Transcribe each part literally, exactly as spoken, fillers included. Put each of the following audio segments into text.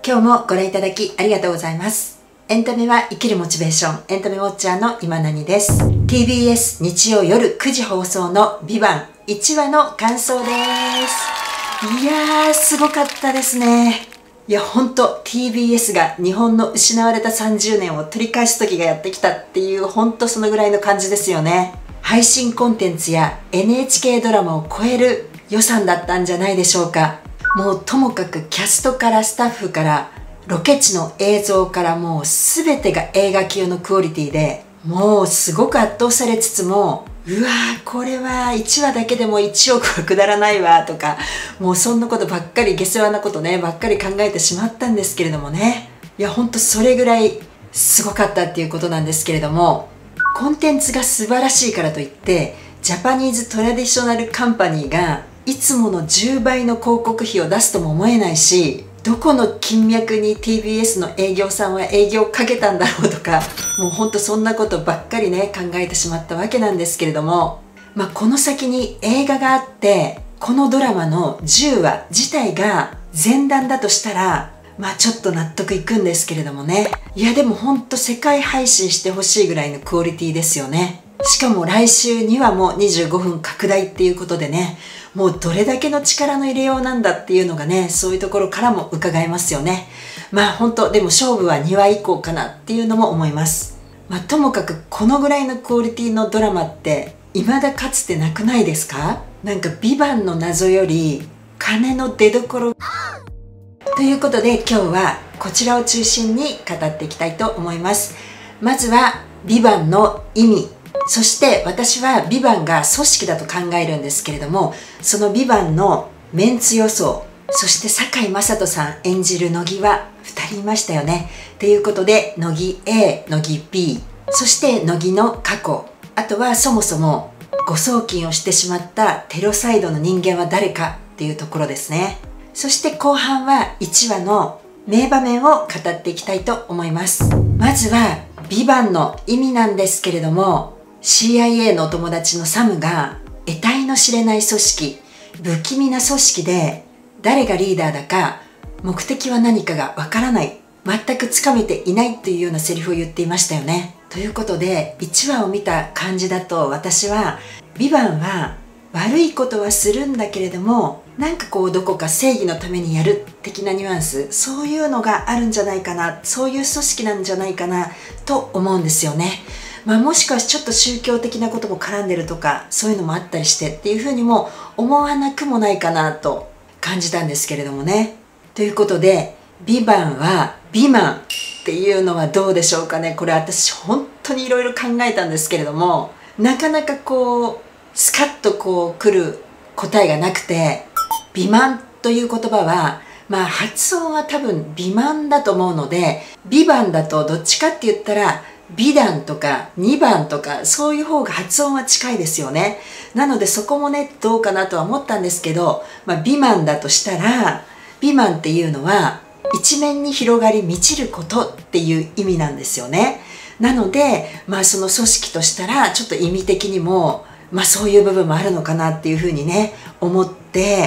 今日もご覧いただきありがとうございます。エンタメは生きるモチベーション、エンタメウォッチャーの今何です。ティービーエス 日曜夜くじ放送のビバンいちわの感想です。いやー、すごかったですね。いや、ほんと ティービーエス が日本の失われたさんじゅうねんを取り返す時がやってきたっていう、ほんとそのぐらいの感じですよね。配信コンテンツや エヌエイチケー ドラマを超える予算だったんじゃないでしょうか。もうともかくキャストからスタッフからロケ地の映像からもう全てが映画級のクオリティで、もうすごく圧倒されつつも、うわーこれはいちわだけでもいちおくはくだらないわとか、もうそんなことばっかり、下世話なことねばっかり考えてしまったんですけれどもね。いやほんとそれぐらいすごかったっていうことなんですけれども、コンテンツが素晴らしいからといってジャパニーズトラディショナルカンパニーがいつものじゅうばいの広告費を出すとも思えないし、どこの金脈に ティービーエス の営業さんは営業をかけたんだろうとか、もうほんとそんなことばっかりね考えてしまったわけなんですけれども、まあ、この先に映画があってこのドラマのじゅうわ自体が前段だとしたら、まあちょっと納得いくんですけれどもね。いやでもほんと世界配信してほしいぐらいのクオリティですよね。しかも来週にわもにじゅうごふん拡大っていうことでね、もうどれだけの力の入れようなんだっていうのがね、そういうところからも伺えますよね。まあ本当でも勝負はにわ以降かなっていうのも思います。まあともかくこのぐらいのクオリティのドラマって未だかつてなくないですか？なんかビバンの謎より金の出所ということで、今日はこちらを中心に語っていきたいと思います。まずはビバンの意味、そして私はビバンが組織だと考えるんですけれども、そのビバンのメンツ予想、そして堺雅人さん演じる乃木はふたりいましたよね。ということで乃木 A、乃木 B、そして乃木の過去、あとはそもそも誤送金をしてしまったテロサイドの人間は誰かっていうところですね。そして後半はいちわの名場面を語っていきたいと思います。まずはビバンの意味なんですけれども、 シーアイエー のお友達のサムが得体の知れない組織、不気味な組織で誰がリーダーだか目的は何かがわからない、全くつかめていないというようなセリフを言っていましたよね。ということでいちわを見た感じだと、私はビバンは悪いことはするんだけれども、なんかこうどこか正義のためにやる的なニュアンス、そういうのがあるんじゃないかな、そういう組織なんじゃないかなと思うんですよね。まあ、もしくはちょっと宗教的なことも絡んでるとか、そういうのもあったりしてっていうふうにも思わなくもないかなと感じたんですけれどもね。ということでビバンはビマンっていうのはどうでしょうかね。これ私本当にいろいろ考えたんですけれども、なかなかこうスカッとこう来る答えがなくて、美満という言葉はまあ発音は多分美満だと思うので、ビバンだとどっちかって言ったら美談とかにばんとかそういう方が発音は近いですよね。なのでそこもねどうかなとは思ったんですけど、まあ、美満だとしたら、美満っていうのは一面に広がり満ちることっていう意味なんですよね。なのでまあその組織としたらちょっと意味的にもまあそういう部分もあるのかなっていうふうにね思って、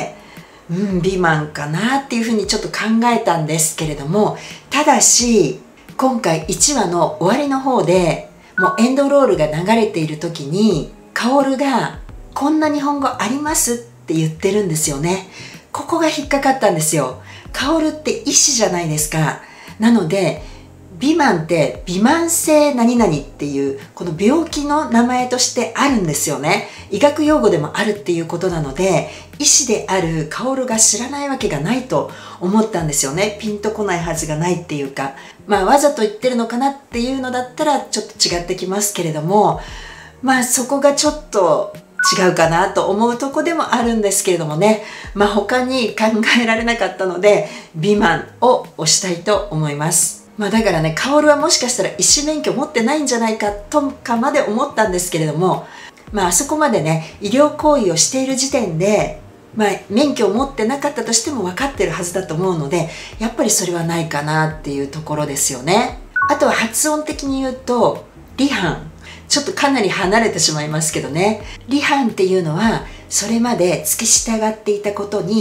うん、美満かなっていうふうにちょっと考えたんですけれども、ただし今回いちわの終わりの方でもうエンドロールが流れている時に薫が「こんな日本語あります?」って言ってるんですよね。ここが引っかかったんですよ。薫って医師じゃないですか。なので美満って美満性何々っていうこの病気の名前としてあるんですよね。医学用語でもあるっていうことなので、医師である薫が知らないわけがないと思ったんですよね。ピンとこないはずがないっていうか、まあわざと言ってるのかなっていうのだったらちょっと違ってきますけれども、まあそこがちょっと違うかなと思うとこでもあるんですけれどもね。まあ他に考えられなかったので美満を押したいと思います。まあだからね、薫はもしかしたら医師免許持ってないんじゃないかとかまで思ったんですけれども、まああそこまでね医療行為をしている時点で、まあ免許を持ってなかったとしても分かってるはずだと思うので、やっぱりそれはないかなっていうところですよね。あとは発音的に言うとリハン、ちょっとかなり離れてしまいますけどね、リハンっていうのはそれまで付き従っていたことに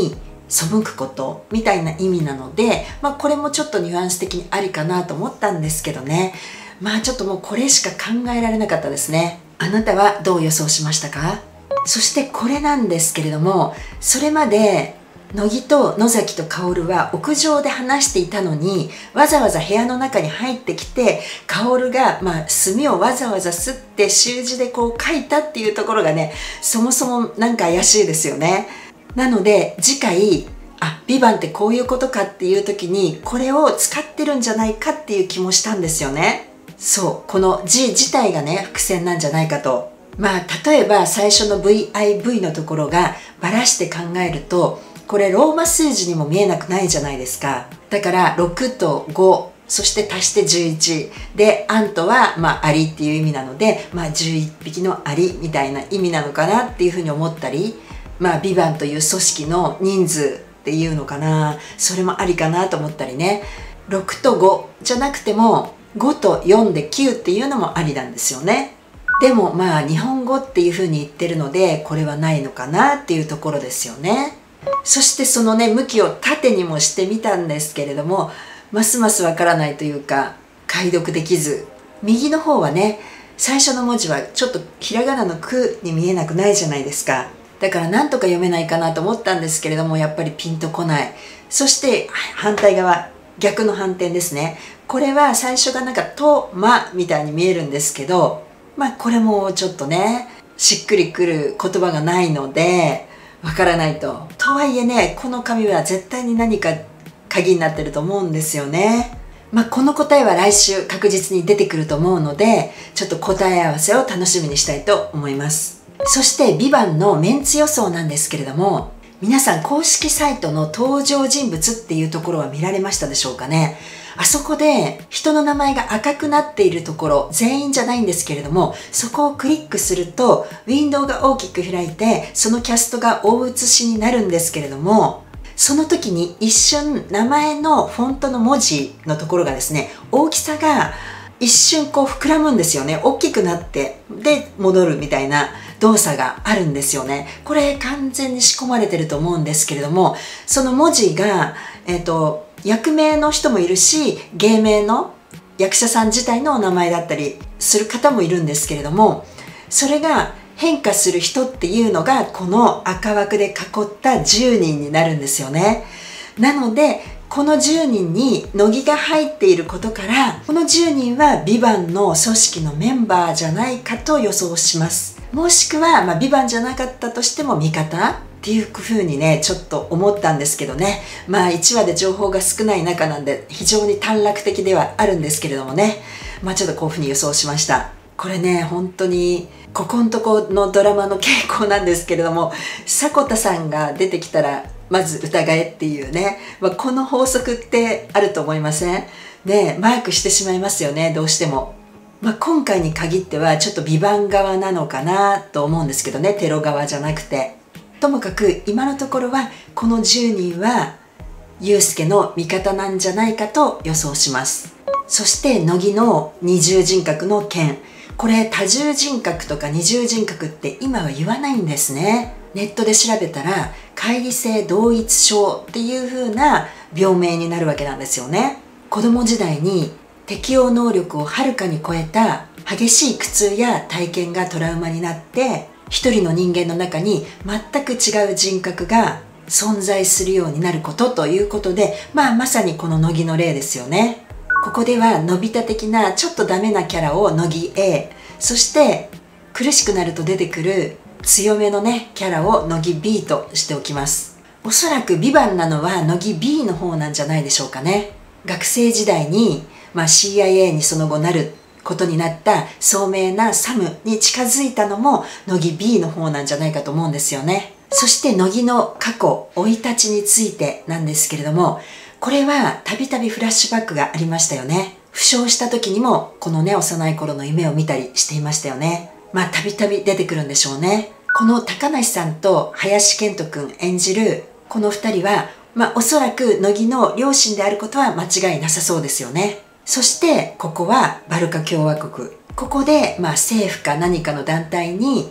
背くことみたいな意味なので、まあこれもちょっとニュアンス的にありかなと思ったんですけどね。まあちょっともうこれしか考えられなかったですね。あなたはどう予想しましたか？そしてこれなんですけれども、それまで乃木と野崎と薫は屋上で話していたのに、わざわざ部屋の中に入ってきて、薫がまあ墨をわざわざすって習字でこう書いたっていうところがね、そもそもなんか怪しいですよね。なので次回、あ、ビバンってこういうことかっていう時にこれを使ってるんじゃないかっていう気もしたんですよね。そう、この字自体がね伏線なんじゃないかと。まあ例えば最初の ブイアイブイ のところがバラして考えると、これローマ数字にも見えなくないじゃないですか。だからろくとご、そして足してじゅういちで、アントはまあアリっていう意味なので、まあじゅういっぴきのアリみたいな意味なのかなっていうふうに思ったり、まあビバンという組織の人数っていうのかな、それもありかなと思ったりね。ろくとごじゃなくてもごとよんできゅうっていうのもありなんですよね。でもまあ日本語っていうふうに言ってるので、これはないのかなっていうところですよね。そしてそのね向きを縦にもしてみたんですけれども、ますますわからないというか解読できず、右の方はね最初の文字はちょっとひらがなのくに見えなくないじゃないですか。だからなんとか読めないかなと思ったんですけれども、やっぱりピンとこない。そして反対側、逆の反転ですね。これは最初がなんか「と」「ま」みたいに見えるんですけど、まあこれもちょっとねしっくりくる言葉がないのでわからないと。とはいえね、この紙は絶対に何か鍵になってると思うんですよね。まあこの答えは来週確実に出てくると思うので、ちょっと答え合わせを楽しみにしたいと思います。そして「ビバンのメンツ予想なんですけれども、皆さん公式サイトの登場人物っていうところは見られましたでしょうかね。あそこで人の名前が赤くなっているところ、全員じゃないんですけれども、そこをクリックするとウィンドウが大きく開いて、そのキャストが大写しになるんですけれども、その時に一瞬名前のフォントの文字のところがですね、大きさが一瞬こう膨らむんですよね。大きくなってで戻るみたいな動作があるんですよね。これ完全に仕込まれてると思うんですけれども、その文字がえっと役名の人もいるし、芸名の役者さん自体のお名前だったりする方もいるんですけれども、それが変化する人っていうのがこの赤枠で囲ったじゅうにんになるんですよね。なのでこのじゅうにんに乃木が入っていることから、このじゅうにんはビバンの組織のメンバーじゃないかと予想します。もしくは、まあ、ビバンじゃなかったとしても味方っていう風にねちょっと思ったんですけどね。まあいちわで情報が少ない中なんで非常に短絡的ではあるんですけれどもね、まあちょっとこういう風に予想しました。これね本当にここんとこのドラマの傾向なんですけれども、迫田さんが出てきたらまず疑えっていうね、まあ、この法則ってあると思いません？ね、マークしてしまいますよね、どうしても。まあ、今回に限ってはちょっとビバン側なのかなと思うんですけどね、テロ側じゃなくて。ともかく今のところはこのじゅうにんはユウスケの味方なんじゃないかと予想します。そして乃木の二重人格の件、これ多重人格とか二重人格って今は言わないんですね。ネットで調べたら乖離性同一症っていう風な病名になるわけなんですよね。子供時代に適応能力をはるかに超えた激しい苦痛や体験がトラウマになって、一人の人間の中に全く違う人格が存在するようになることということで、まあまさにこの乃木の例ですよね。ここではのび太的なちょっとダメなキャラを乃木 A、 そして苦しくなると出てくる強めのねキャラを乃木 ビー としておきます。おそらくビバンなのは乃木 ビー の方なんじゃないでしょうかね。学生時代に、まあ、シーアイエー にその後なることになった聡明なサムに近づいたのも乃木 ビー の方なんじゃないかと思うんですよね。そして乃木の過去生い立ちについてなんですけれども、これはたびたびフラッシュバックがありましたよね。負傷した時にもこのね幼い頃の夢を見たりしていましたよね。まあたびたび出てくるんでしょうね。この高梨さんと林遣都くん演じるこのふたりは、まあおそらく乃木の両親であることは間違いなさそうですよね。そしてここはバルカ共和国、ここでまあ政府か何かの団体に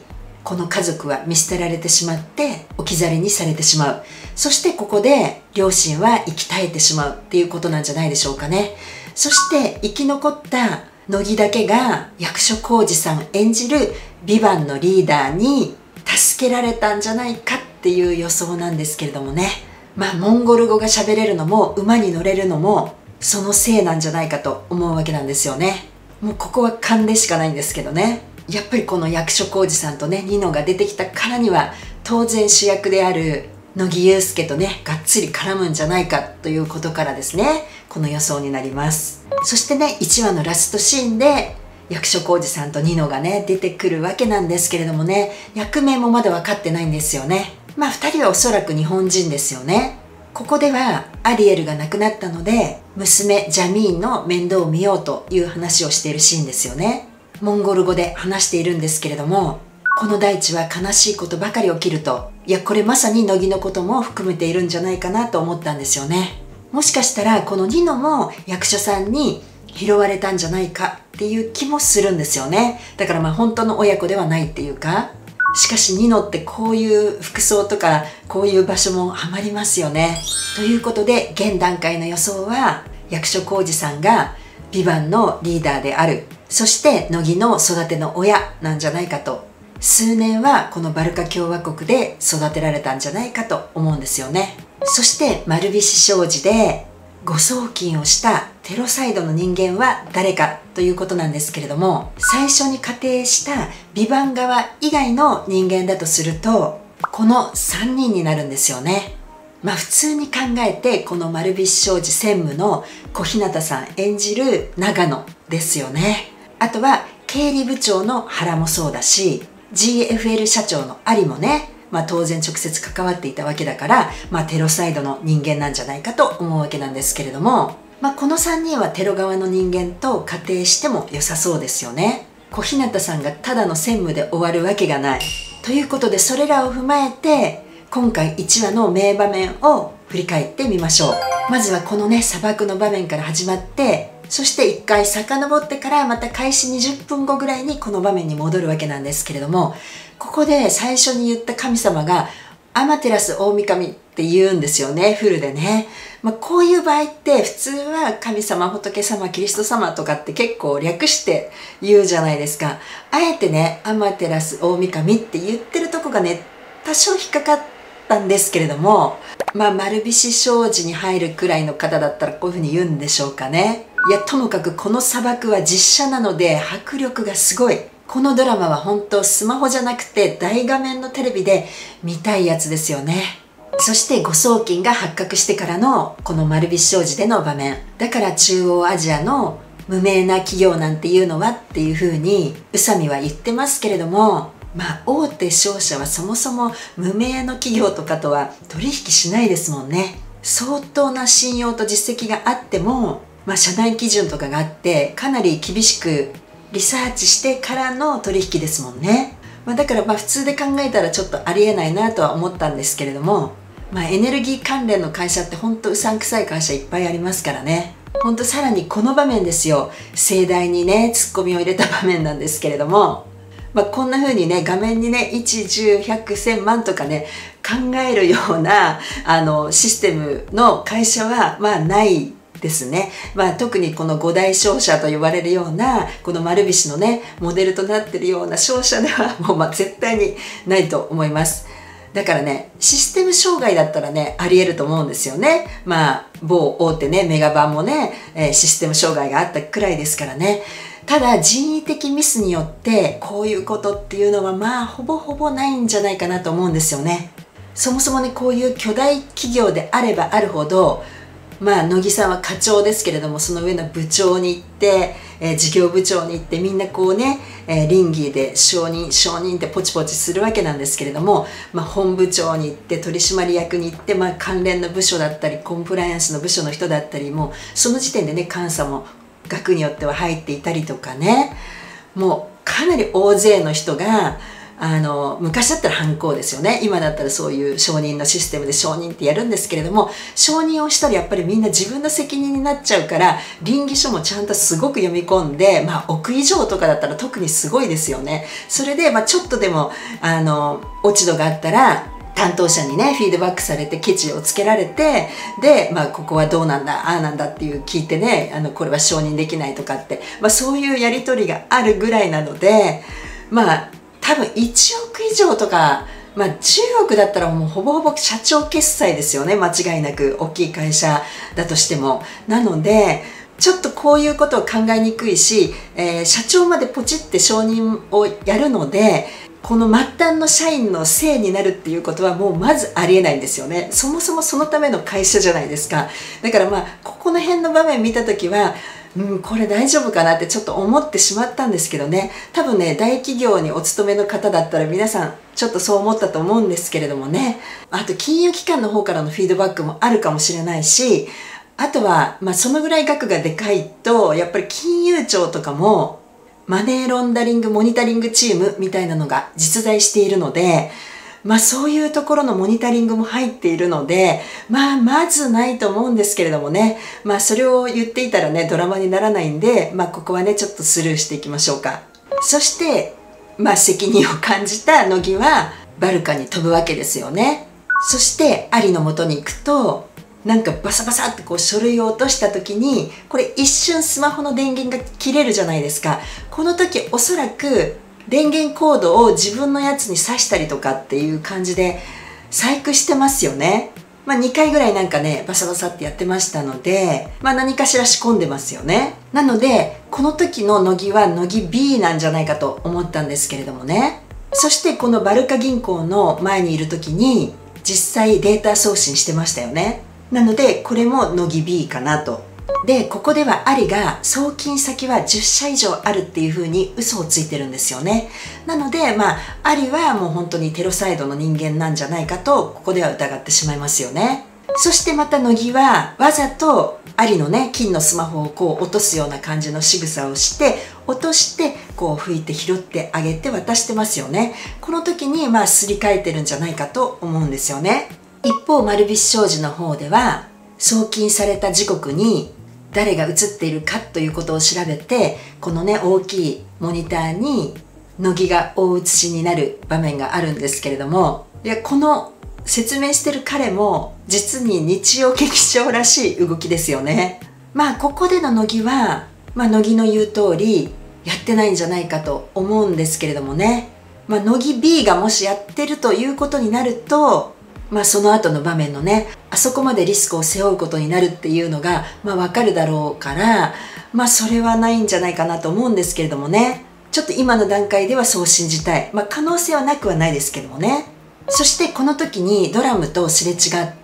この家族は見捨てられてしまって置き去りにされてしまう。そしてここで両親は生き絶えてしまうっていうことなんじゃないでしょうかね。そして生き残った乃木だけが役所広司さん演じるビバンのリーダーに助けられたんじゃないかっていう予想なんですけれどもね。まあモンゴル語が喋れるのも馬に乗れるのもそのせいなんじゃないかと思うわけなんですよね。もうここは勘でしかないんですけどね。やっぱりこの役所広司さんとねニノが出てきたからには当然主役である乃木憂助とねがっつり絡むんじゃないかということからですね、この予想になります。そしてねいちわのラストシーンで役所広司さんとニノがね出てくるわけなんですけれどもね、役名もまだ分かってないんですよね。まあふたりはおそらく日本人ですよね。ここではアリエルが亡くなったので娘ジャミーンの面倒を見ようという話をしているシーンですよね。モンゴル語で話しているんですけれども、この大地は悲しいことばかり起きると、いやこれまさに乃木のことも含めているんじゃないかなと思ったんですよね。もしかしたらこのニノも役所さんに拾われたんじゃないかっていう気もするんですよね。だからまあ本当の親子ではないっていうか、しかしニノってこういう服装とかこういう場所もハマりますよね。ということで現段階の予想は役所広司さんがビバンのリーダーである、そして乃木の育ての親なんじゃないかと、数年はこのバルカ共和国で育てられたんじゃないかと思うんですよね。そして丸菱商事で誤送金をしたテロサイドの人間は誰かということなんですけれども、最初に仮定したビバン側以外の人間だとするとこのさんにんになるんですよね。まあ普通に考えてこの丸菱商事専務の小日向さん演じる長野ですよね。あとは経理部長の原もそうだし ジーエフエル 社長の有もね、まあ当然直接関わっていたわけだから、まあテロサイドの人間なんじゃないかと思うわけなんですけれども、まあこのさんにんはテロ側の人間と仮定しても良さそうですよね。小日向さんがただの専務で終わるわけがない。ということでそれらを踏まえて今回いちわの名場面を振り返ってみましょう。まずはこのね砂漠の場面から始まって、そしていっかい遡ってからまた開始にじゅっぷんごぐらいにこの場面に戻るわけなんですけれども、ここで最初に言った神様がアマテラス大神って言うんですよね、フルでね。まあ、こういう場合って普通は神様、仏様、キリスト様とかって結構略して言うじゃないですか。あえてねアマテラス大神って言ってるとこがね多少引っかかったんですけれども、まあ丸菱商事に入るくらいの方だったらこういうふうに言うんでしょうかね。いやともかくこの砂漠は実写なので迫力がすごい。このドラマは本当スマホじゃなくて大画面のテレビで見たいやつですよね。そして誤送金が発覚してからのこの丸菱商事での場面だから、中央アジアの無名な企業なんていうのはっていうふうに宇佐美は言ってますけれども、まあ大手商社はそもそも無名の企業とかとは取引しないですもんね。相当な信用と実績があっても、まあ、社内基準とかがあってかなり厳しくリサーチしてからの取引ですもんね。まあ、だからまあ普通で考えたらちょっとありえないなとは思ったんですけれども、まあ、エネルギー関連の会社ってほんとうさんくさい会社いっぱいありますからね。ほんとさらにこの場面ですよ、盛大にねツッコミを入れた場面なんですけれども、まあ、こんな風にね画面にねいち、じゅう、ひゃく、せんまんとかね考えるようなあのシステムの会社はまあないですね。まあ、特にこの五大商社と呼ばれるようなこの丸菱のねモデルとなっているような商社ではもうまあ絶対にないと思います。だからねシステム障害だったらねありえると思うんですよね。まあ某大手ねメガバンもね、えー、システム障害があったくらいですからね。ただ人為的ミスによってこういうことっていうのはまあほぼほぼないんじゃないかなと思うんですよね。そもそもねこういう巨大企業であればあるほど、まあ乃木さんは課長ですけれどもその上の部長に行って、えー、事業部長に行ってみんなこうね、えー、倫理で承認承認ってポチポチするわけなんですけれども、まあ、本部長に行って取締役に行って、まあ、関連の部署だったりコンプライアンスの部署の人だったりもその時点でね監査も額によっては入っていたりとかね、もうかなり大勢の人があの昔だったら犯行ですよね。今だったらそういう承認のシステムで承認ってやるんですけれども、承認をしたらやっぱりみんな自分の責任になっちゃうから、稟議書もちゃんとすごく読み込んで、まあ億以上とかだったら特にすごいですよね。それで、まあ、ちょっとでもあの落ち度があったら担当者にねフィードバックされてケチをつけられて、で、まあ、ここはどうなんだああなんだっていう聞いてね、あのこれは承認できないとかって、まあ、そういうやり取りがあるぐらいなので、まあ多分いちおく以上とか、まあ、じゅうおくだったらもうほぼほぼ社長決済ですよね、間違いなく大きい会社だとしても。なのでちょっとこういうことを考えにくいし、えー、社長までポチって承認をやるので、この末端の社員のせいになるっていうことはもうまずありえないんですよね。そもそもそのための会社じゃないですか。だからまあここの辺の場面見た時は、うん、これ大丈夫かなってちょっと思ってしまったんですけどね。多分ね、大企業にお勤めの方だったら皆さんちょっとそう思ったと思うんですけれどもね。あと金融機関の方からのフィードバックもあるかもしれないし、あとは、まあ、そのぐらい額がでかいとやっぱり金融庁とかもマネーロンダリングモニタリングチームみたいなのが実在しているので、まあそういうところのモニタリングも入っているので、まあまずないと思うんですけれどもね。まあそれを言っていたらね、ドラマにならないんで、まあここはね、ちょっとスルーしていきましょうか。そして、まあ責任を感じた乃木はバルカに飛ぶわけですよね。そしてアリの元に行くと、なんかバサバサってこう書類を落とした時に、これ一瞬スマホの電源が切れるじゃないですか。この時おそらく電源コードを自分のやつに挿したりとかっていう感じで細工してますよね。まあにかいぐらいなんかね、バサバサってやってましたので、まあ何かしら仕込んでますよね。なので、この時の乃木は乃木 ビー なんじゃないかと思ったんですけれどもね。そしてこのバルカ銀行の前にいる時に実際データ送信してましたよね。なのでこれも乃木 ビー かなと。でここではアリが送金先はじゅっしゃ以上あるっていう風に嘘をついてるんですよね。なのでまあアリはもう本当にテロサイドの人間なんじゃないかとここでは疑ってしまいますよね。そしてまた乃木はわざとアリのね金のスマホをこう落とすような感じの仕草をして落としてこう拭いて拾ってあげて渡してますよね。この時にまあすり替えてるんじゃないかと思うんですよね。一方丸菱商事の方では送金された時刻に誰が映っているかということを調べて、このね大きいモニターに乃木が大写しになる場面があるんですけれども、いやこの説明してる彼も実に日曜劇場らしい動きですよね。まあここでの乃木は、まあ、乃木の言う通りやってないんじゃないかと思うんですけれどもね。まあ、乃木 ビー がもしやってるということになると、まあその後の場面のね、あそこまでリスクを背負うことになるっていうのが、まあわかるだろうから、まあそれはないんじゃないかなと思うんですけれどもね。ちょっと今の段階ではそう信じたい。まあ可能性はなくはないですけどもね。そしてこの時にドラムとすれ違って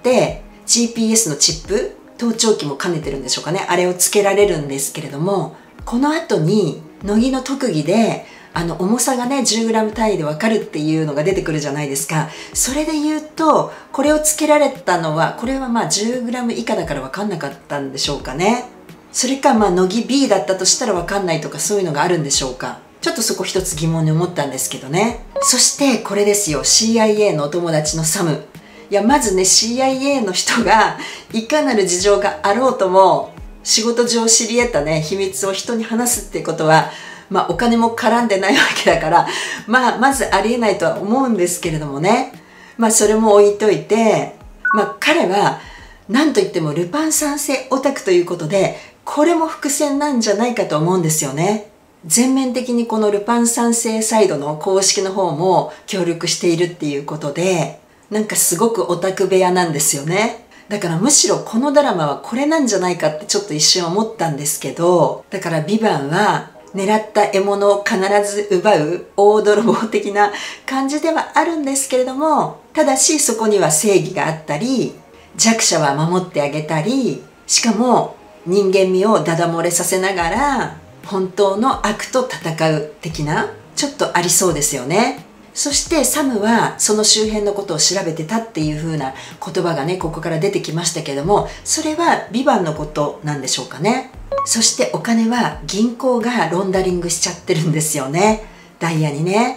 ジーピーエス のチップ、盗聴器も兼ねてるんでしょうかね。あれをつけられるんですけれども、この後に乃木の特技であの重さがね じゅうグラム 単位で分かるっていうのが出てくるじゃないですか。それで言うとこれをつけられたのはこれはまあ じゅうグラム 以下だから分かんなかったんでしょうかね。それかまあ乃木 ビー だったとしたら分かんないとかそういうのがあるんでしょうか。ちょっとそこ一つ疑問に思ったんですけどね。そしてこれですよ、 シーアイエー のお友達のサム。いやまずね シーアイエー の人がいかなる事情があろうとも仕事上知り得たね秘密を人に話すってことは、まあお金も絡んでないわけだから、まあまずありえないとは思うんですけれどもね。まあそれも置いといて、まあ彼は何といってもルパン三世オタクということで、これも伏線なんじゃないかと思うんですよね。全面的にこのルパン三世サイドの公式の方も協力しているっていうことで、なんかすごくオタク部屋なんですよね。だからむしろこのドラマはこれなんじゃないかってちょっと一瞬思ったんですけど、だからビバンは狙った獲物を必ず奪う大泥棒的な感じではあるんですけれども、ただしそこには正義があったり、弱者は守ってあげたり、しかも人間味をダダ漏れさせながら本当の悪と戦う的な、ちょっとありそうですよね。そしてサムはその周辺のことを調べてたっていう風な言葉がねここから出てきましたけども、それはビバンのことなんでしょうかね。そしてお金は銀行がロンダリングしちゃってるんですよね、ダイヤにね。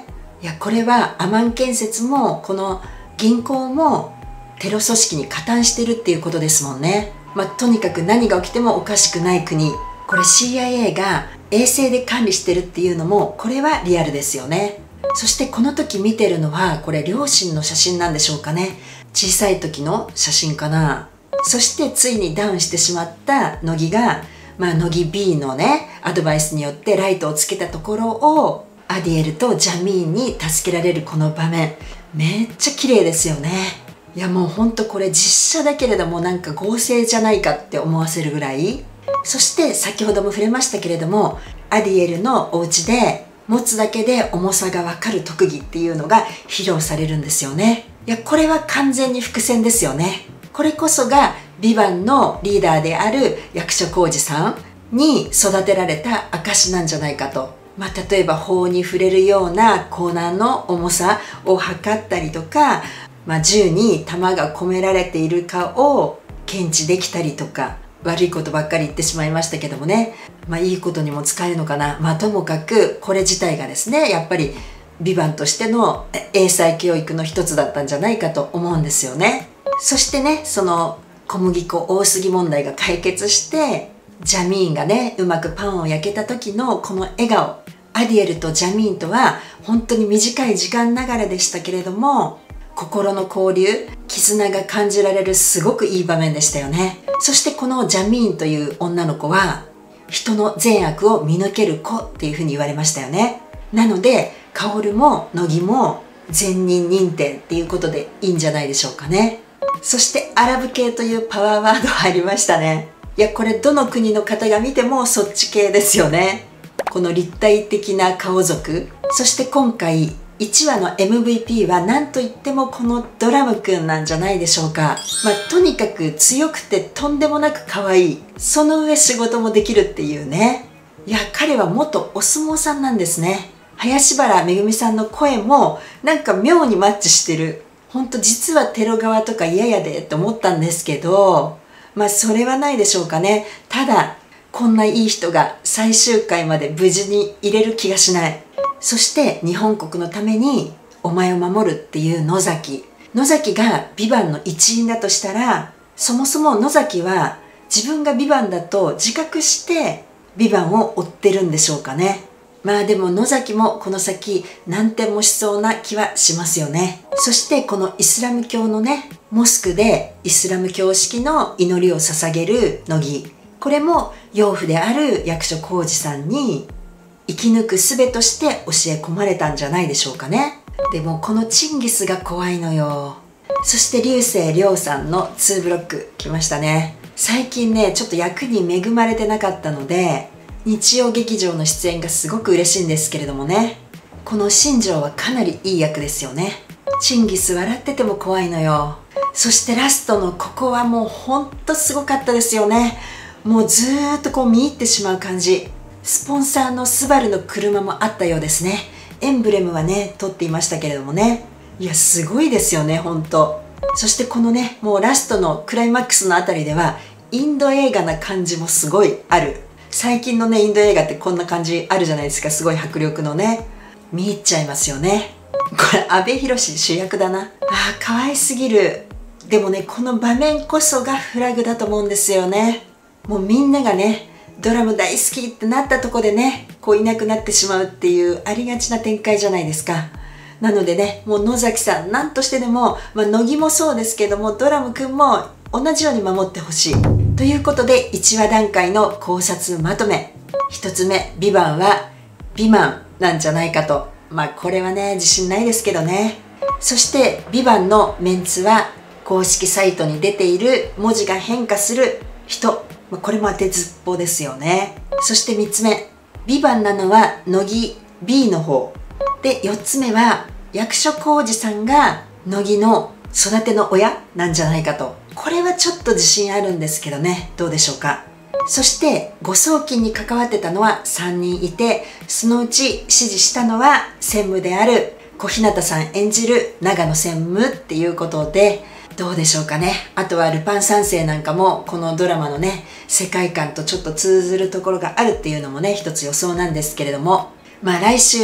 いやこれはアマン建設もこの銀行もテロ組織に加担してるっていうことですもんね。まあ、とにかく何が起きてもおかしくない国、これ シーアイエー が衛星で管理してるっていうのもこれはリアルですよね。そしてこの時見てるのはこれ両親の写真なんでしょうかね。小さい時の写真かな。そしてついにダウンしてしまった乃木が、まあ、乃木 ビー のねアドバイスによってライトをつけたところをアディエルとジャミーンに助けられるこの場面、めっちゃ綺麗ですよね。いやもうほんとこれ実写だけれどもなんか合成じゃないかって思わせるぐらい。そして先ほども触れましたけれども、アディエルのお家で持つだけで重さがわかる特技っていうのが披露されるんですよね。いやこれは完全に伏線ですよね。これこそがビバンのリーダーである役所広司さんに育てられた証なんじゃないかと。まあ、例えば砲に触れるようなコーナーの重さを測ったりとか、まあ、銃に弾が込められているかを検知できたりとか、悪いことばっかり言ってしまいましたけどもね、まあ、いいことにも使えるのかな。まあ、ともかくこれ自体がですねやっぱりビバンとしての英才教育の一つだったんじゃないかと思うんですよね。そしてねその小麦粉多すぎ問題が解決してジャミーンがねうまくパンを焼けた時のこの笑顔、アディエルとジャミーンとは本当に短い時間流れでしたけれども心の交流、絆が感じられるすごくいい場面でしたよね。そしてこのジャミーンという女の子は人の善悪を見抜ける子っていうふうに言われましたよね。なので薫も乃木も善人認定っていうことでいいんじゃないでしょうかね。そしてアラブ系というパワーワード入りましたね。いやこれどの国の方が見てもそっち系ですよね。この立体的な顔族、そして今回いちわの エムブイピー は何といってもこのドラムくんなんじゃないでしょうか。まあ、とにかく強くてとんでもなく可愛い、その上仕事もできるっていうね。いや彼は元お相撲さんなんですね。林原めぐみさんの声もなんか妙にマッチしてる。ほんと実はテロ側とか嫌やでって思ったんですけど、まあそれはないでしょうかね。ただこんないい人が最終回まで無事に入れる気がしない。そして日本国のためにお前を守るっていう野崎。野崎がビバンの一員だとしたら、そもそも野崎は自分がビバンだと自覚してビバンを追ってるんでしょうかね。まあでも野崎もこの先何点もしそうな気はしますよね。そしてこのイスラム教のね、モスクでイスラム教式の祈りを捧げる乃木。これも養父である役所広司さんに生き抜く術として教え込まれたんじゃないでしょうかね。でもこのチンギスが怖いのよ。そして流星涼さんのツーブロック来ましたね。最近ねちょっと役に恵まれてなかったので日曜劇場の出演がすごく嬉しいんですけれどもね、この新庄はかなりいい役ですよね。チンギス笑ってても怖いのよ。そしてラストのここはもうほんとすごかったですよね。もうずーっとこう見入ってしまう感じ。スポンサーのスバルの車もあったようですね。エンブレムはね撮っていましたけれどもね、いやすごいですよねほんと。そしてこのねもうラストのクライマックスのあたりではインド映画な感じもすごいある。最近のねインド映画ってこんな感じあるじゃないですか。すごい迫力のね、見入っちゃいますよね。これ阿部寛主役だな。あー可愛すぎる。でもねこの場面こそがフラグだと思うんですよね。もうみんながねドラム大好きってなったとこでねこういなくなってしまうっていうありがちな展開じゃないですか。なのでねもう野崎さん何としてでも、まあ、乃木もそうですけどもドラムくんも同じように守ってほしいということでいちわ段階の考察まとめ。ひとつめ、ビバンはビマンなんじゃないかと。まあこれはね自信ないですけどね。そしてビバンのメンツは公式サイトに出ている文字が変化する人、これも当てずっぽうですよね。そしてみっつめ、ビバンなのは乃木 ビー の方で、よっつめは役所広司さんが乃木の育ての親なんじゃないかと。これはちょっと自信あるんですけどね、どうでしょうか。そして誤送金に関わってたのはさんにんいて、そのうち指示したのは専務である小日向さん演じる長野専務っていうことで、どうでしょうかね。あとはルパン三世なんかもこのドラマのね世界観とちょっと通ずるところがあるっていうのもね一つ予想なんですけれども、まあ来週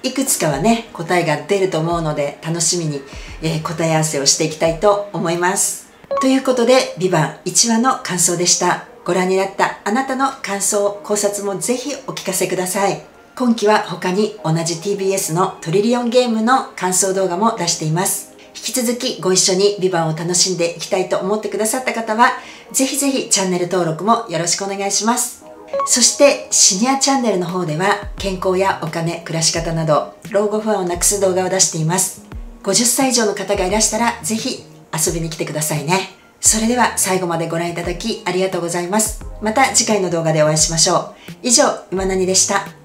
いくつかはね、答えが出ると思うので、楽しみに、えー、答え合わせをしていきたいと思います。ということで、ビバンいちわの感想でした。ご覧になったあなたの感想、考察もぜひお聞かせください。今期は他に同じ ティービーエス のトリリオンゲームの感想動画も出しています。引き続きご一緒にビバンを楽しんでいきたいと思ってくださった方は、ぜひぜひチャンネル登録もよろしくお願いします。そしてシニアチャンネルの方では健康やお金、暮らし方など老後不安をなくす動画を出しています。ごじゅっさい以上の方がいらしたらぜひ遊びに来てくださいね。それでは最後までご覧いただきありがとうございます。また次回の動画でお会いしましょう。以上、今何でした。